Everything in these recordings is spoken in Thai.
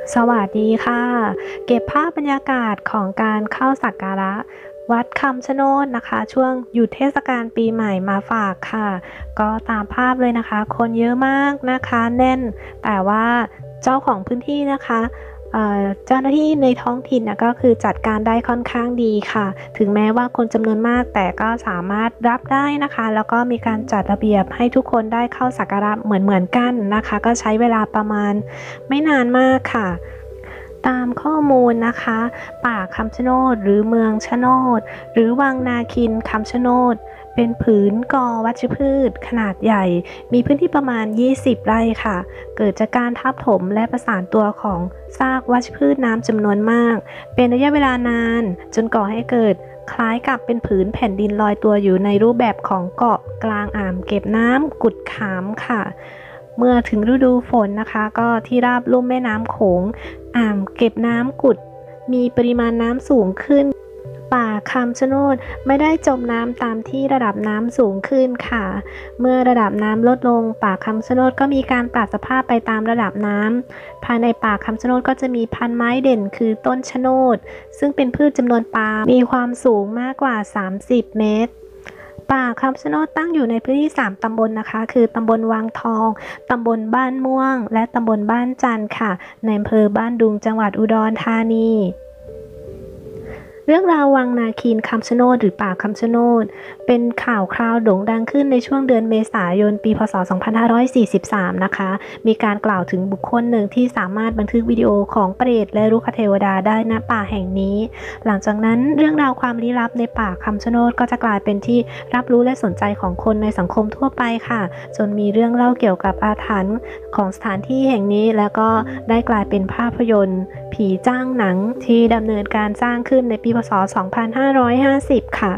สวัสดีค่ะเก็บภาพบรรยากาศของการเข้าสักการะวัดคำชะโนดนะคะช่วงหยุดเทศกาลปีใหม่มาฝากค่ะก็ตามภาพเลยนะคะคนเยอะมากนะคะแน่นแต่ว่าเจ้าของพื้นที่นะคะเจ้าหน้าที่ในท้องถิ่นนะก็คือจัดการได้ค่อนข้างดีค่ะถึงแม้ว่าคนจำนวนมากแต่ก็สามารถรับได้นะคะแล้วก็มีการจัดระเบียบให้ทุกคนได้เข้าสักการะเหมือนกันนะคะก็ใช้เวลาประมาณไม่นานมากค่ะ ตามข้อมูลนะคะป่าคำชะโนดหรือเมืองชะโนดหรือวังนาคินคำชะโนดเป็นผืนกอวัชพืชขนาดใหญ่มีพื้นที่ประมาณ20ไร่ค่ะเกิดจากการทับถมและประสานตัวของซากวัชพืชน้ำจำนวนมากเป็นระยะเวลานานจนก่อให้เกิดคล้ายกับเป็นผืนแผ่นดินลอยตัวอยู่ในรูปแบบของเกาะกลางอ่างเก็บน้ำกุดขามค่ะเมื่อถึงฤดูฝนนะคะก็ที่ราบลุ่มแม่น้ำโขง อ่างเก็บน้ำกุดมีปริมาณน้ำสูงขึ้นป่าคำชะโนดไม่ได้จมน้ำตามที่ระดับน้ำสูงขึ้นค่ะเมื่อระดับน้ำลดลงป่าคำชะโนดก็มีการปรับสภาพไปตามระดับน้ำภายในป่าคำชะโนดก็จะมีพันไม้เด่นคือต้นชะโนดซึ่งเป็นพืชจำนวนปาล์มมีความสูงมากกว่า30เมตรป่าคำชะโนดตั้งอยู่ในพื้นที่3ตำบลนะคะคือตำบลวังทองตำบลบ้านม่วงและตำบลบ้านจันทร์ค่ะในอำเภอบ้านดุงจังหวัดอุดรธานีเรื่องราววังนาคีนคำชะโนดหรือป่าคำชะโนดเป็นข่าวคราวโด่งดังขึ้นในช่วงเดือนเมษายนปีพศ2543นะคะมีการกล่าวถึงบุคคลหนึ่งที่สามารถบันทึกวิดีโอของเปรตและรุกขเทวดาได้ณป่าแห่งนี้หลังจากนั้นเรื่องราวความลี้ลับในป่าคำชะโนดก็จะกลายเป็นที่รับรู้และสนใจของคนในสังคมทั่วไปค่ะจนมีเรื่องเล่าเกี่ยวกับอาถรรพ์ของสถานที่แห่งนี้แล้วก็ได้กลายเป็นภาพยนตร์ผีจ้างหนังที่ดำเนินการสร้างขึ้นในปีพศ2550 ค่ะ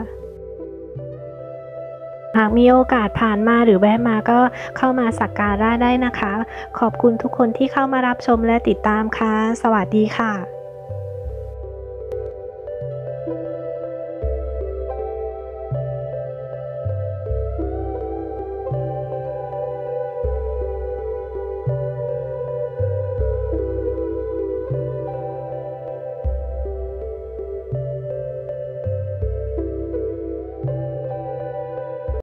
หากมีโอกาสผ่านมาหรือแวะมาก็เข้ามาสักการะได้นะคะขอบคุณทุกคนที่เข้ามารับชมและติดตามค่ะสวัสดีค่ะ